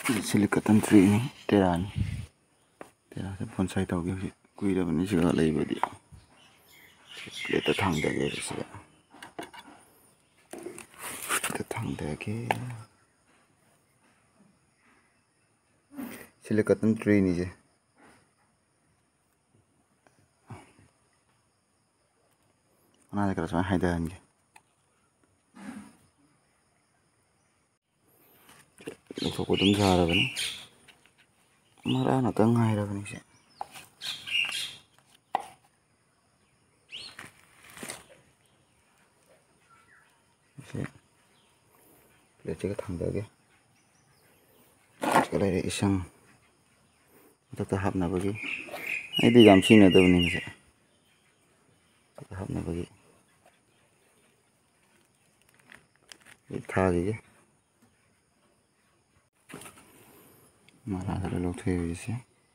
silicon tree ने तेरानी तेरा से बोनसाई तौगे हजि कुइरबनि सिगा लैबदि प्लेट थांदगे सिगा थांदगे सिलिकॉन ट्री नि जे अना करा समा हाइदा हनगे लौथोको दम जारबनि मरा न तंग हाइरबनि से प्लेट थांदगे चले इसंग तत हाबनाबगी आइदि याम सिनदबनि से हाबनाबगी थागे मारा लौथे से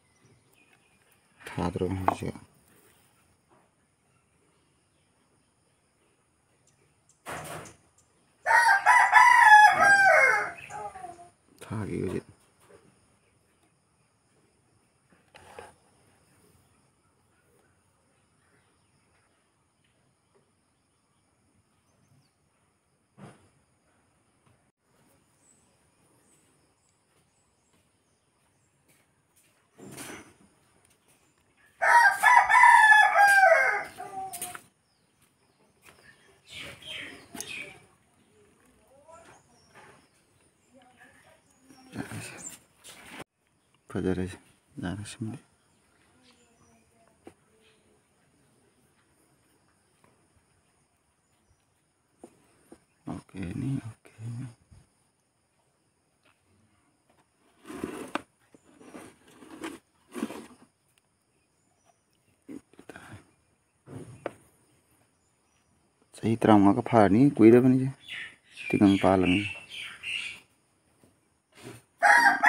थाद्रो से थागे हजि फजरे जाना सिमले ओके नहीं ओके सही तरह का फारनी कुइरबनि जे तिगंग पालन